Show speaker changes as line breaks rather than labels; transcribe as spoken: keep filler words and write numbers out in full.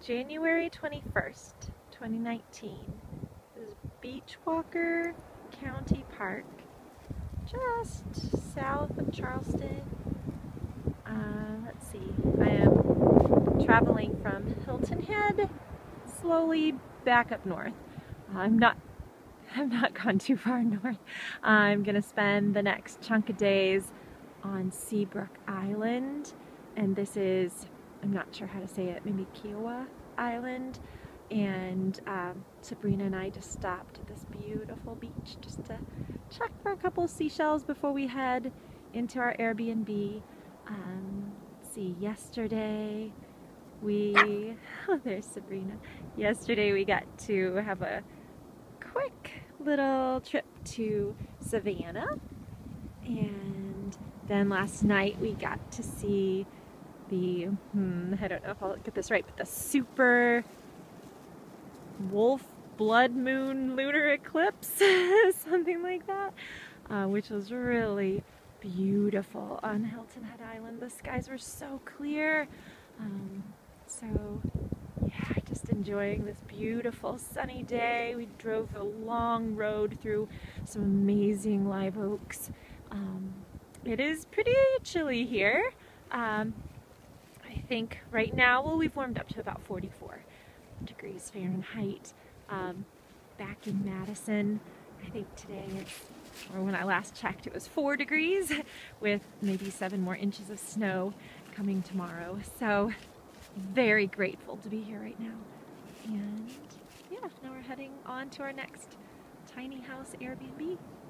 January twenty-first, twenty nineteen. This is Beachwalker County Park, just south of Charleston. Uh, let's see, I am traveling from Hilton Head slowly back up north. I'm not I've not gone too far north. I'm gonna spend the next chunk of days on Seabrook Island, and this is, I'm not sure how to say it, maybe Kiawah Island. And um, Sabreena and I just stopped at this beautiful beach just to check for a couple of seashells before we head into our Airbnb. Um, let's see, yesterday we, oh there's Sabreena. Yesterday we got to have a quick little trip to Savannah, and then last night we got to see the, hmm, I don't know if I'll get this right, but the super wolf blood moon lunar eclipse, something like that, uh, which was really beautiful on Hilton Head Island. The skies were so clear, um, so yeah, just enjoying this beautiful sunny day. We drove a long road through some amazing live oaks. Um, it is pretty chilly here. Um, I think right now, well, we've warmed up to about forty-four degrees Fahrenheit. Um, back in Madison, I think today it's, or when I last checked, it was four degrees with maybe seven more inches of snow coming tomorrow. So very grateful to be here right now. And yeah, now we're heading on to our next tiny house Airbnb.